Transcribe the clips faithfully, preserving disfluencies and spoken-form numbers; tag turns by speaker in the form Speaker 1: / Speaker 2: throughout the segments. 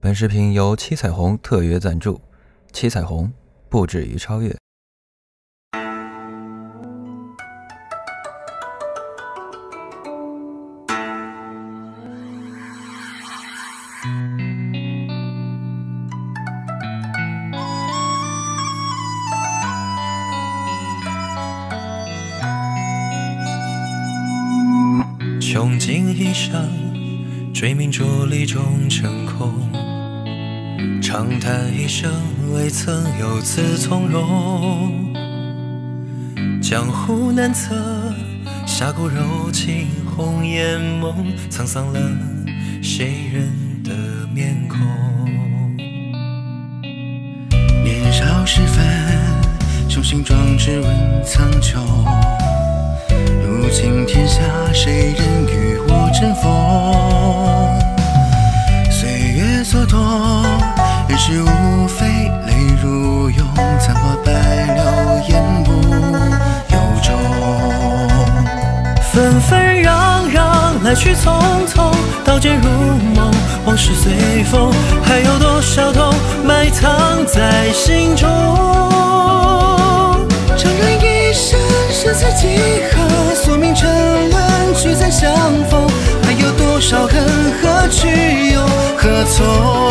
Speaker 1: 本视频由七彩虹特约赞助，七彩虹不止于超越。
Speaker 2: 穷尽一生，追名逐利终成空，长叹一生未曾有此从容。江湖难测，侠骨柔情红颜梦，沧桑了谁人的面孔。
Speaker 3: 年少时分，雄心壮志问苍穹，如今天下谁人与我争锋？岁月蹉跎，人世无非泪如涌，残花败了烟不由衷。
Speaker 2: 纷纷攘攘，来去匆匆，刀剑如梦，往事随风，还有多少痛埋藏在心中？
Speaker 3: 长人一生，生死几何，宿命沉沦，聚散相逢，还有多少恨，何去又何从？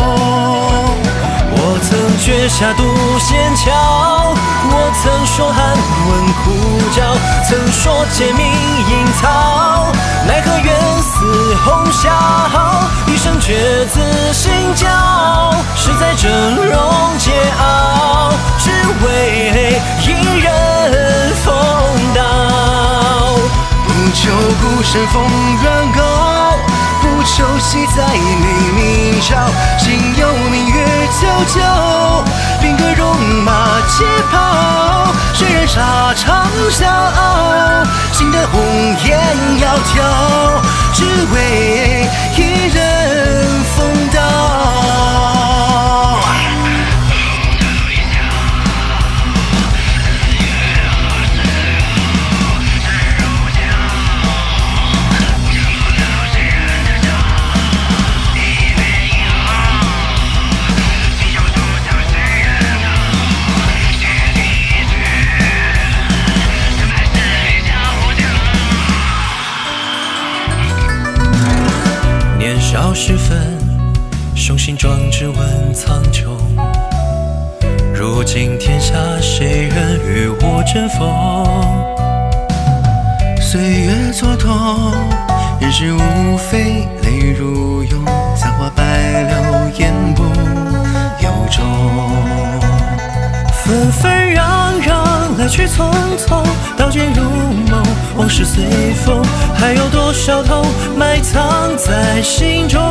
Speaker 2: 我曾掘下渡仙桥，我曾说寒温苦角，曾说借命引草，奈何冤死红霞，一生却自心焦，实在峥嵘桀骜，只为一人风刀。
Speaker 3: 不求孤身逢远高，不求喜在黎明照，心有明月皎皎，兵戈戎马皆跑，谁人沙场笑傲，心的红颜窈窕，只为一人风刀。
Speaker 2: 年少时分，雄心壮志问苍穹，如今天下谁人与我争锋？
Speaker 3: 岁月蹉跎，人世无非泪如涌，残花败了烟不由衷。
Speaker 2: 纷纷攘攘，来去匆匆，刀剑如梦，往事随风，还有多少痛埋藏在心中？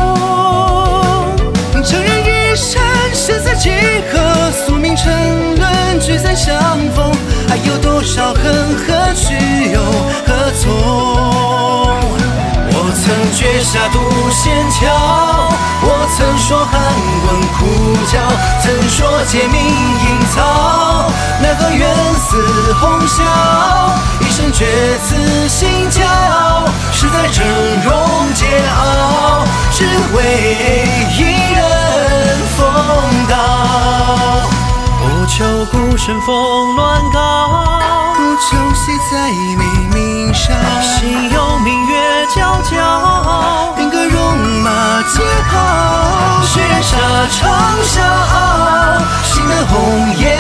Speaker 3: 成人一生，生死几何，宿命沉沦，聚散相逢，还有多少恨，何去又何从？
Speaker 2: 我曾掘下渡仙桥，我曾说寒温苦角，曾说借命引草，奈何冤死红霞，一生却自心焦，实在峥嵘桀骜，只为一人风刀。不求孤身逢鸾高，
Speaker 3: 不求喜在黎明照，
Speaker 2: 心有明月皎皎，
Speaker 3: 兵戈戎马皆跑，
Speaker 2: 谁人沙场笑傲，心的红颜